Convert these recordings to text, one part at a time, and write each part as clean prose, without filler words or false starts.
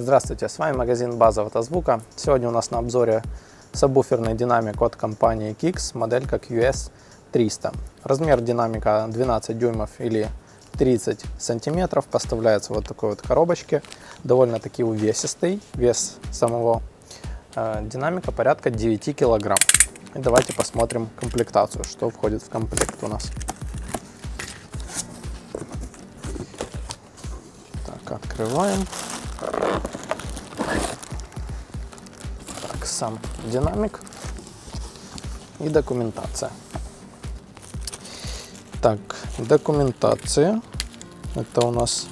Здравствуйте, с вами магазин База Автозвука. Сегодня у нас на обзоре сабвуферный динамик от компании Kix, моделька QS300. Размер динамика 12 дюймов или 30 сантиметров. Поставляется вот такой вот коробочке, довольно-таки увесистый. Вес самого динамика порядка 9 килограмм. И давайте посмотрим комплектацию, что входит в комплект у нас. Так, открываем. Так, сам динамик и документация. Так, документация. Это у нас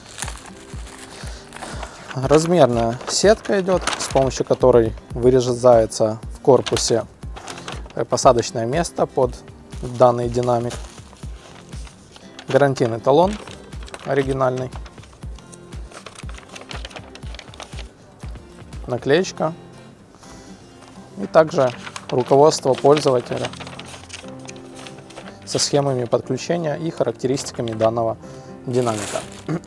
размерная сетка идет, с помощью которой вырезается в корпусе посадочное место под данный динамик. Гарантийный талон оригинальный. Наклеечка и также руководство пользователя со схемами подключения и характеристиками данного динамика.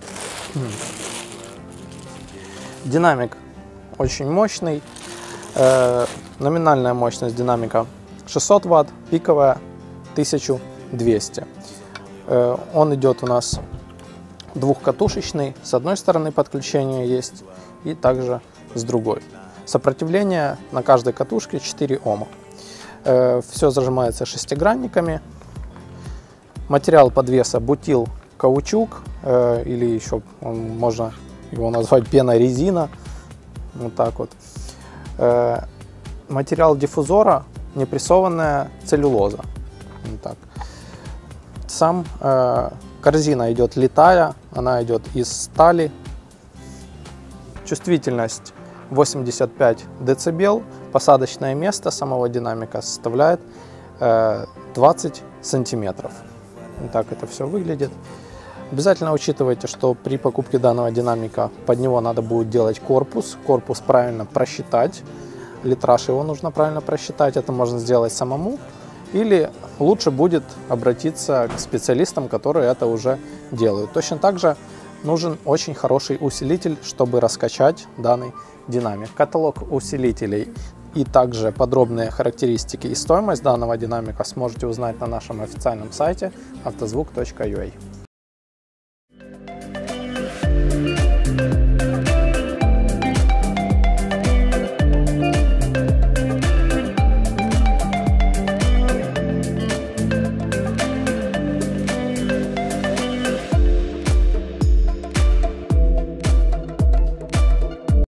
Динамик очень мощный. Номинальная мощность динамика 600 Вт, пиковая 1200. Он идет у нас двухкатушечный. С одной стороны подключение есть и также с другой. Сопротивление на каждой катушке 4 Ома. Все зажимается шестигранниками. Материал подвеса бутил каучук, или еще можно его назвать пенорезина. Вот так вот. Материал диффузора непрессованная целлюлоза. Вот так. Сам корзина идет литая, она идет из стали. Чувствительность 85 дБ. Посадочное место самого динамика составляет 20 сантиметров. Вот так это все выглядит. Обязательно учитывайте, что при покупке данного динамика под него надо будет делать корпус. Корпус правильно просчитать. Литраж его нужно правильно просчитать. Это можно сделать самому. Или лучше будет обратиться к специалистам, которые это уже делают. Точно так же нужен очень хороший усилитель, чтобы раскачать данный динамик. Каталог усилителей и также подробные характеристики и стоимость данного динамика сможете узнать на нашем официальном сайте автозвук.ua.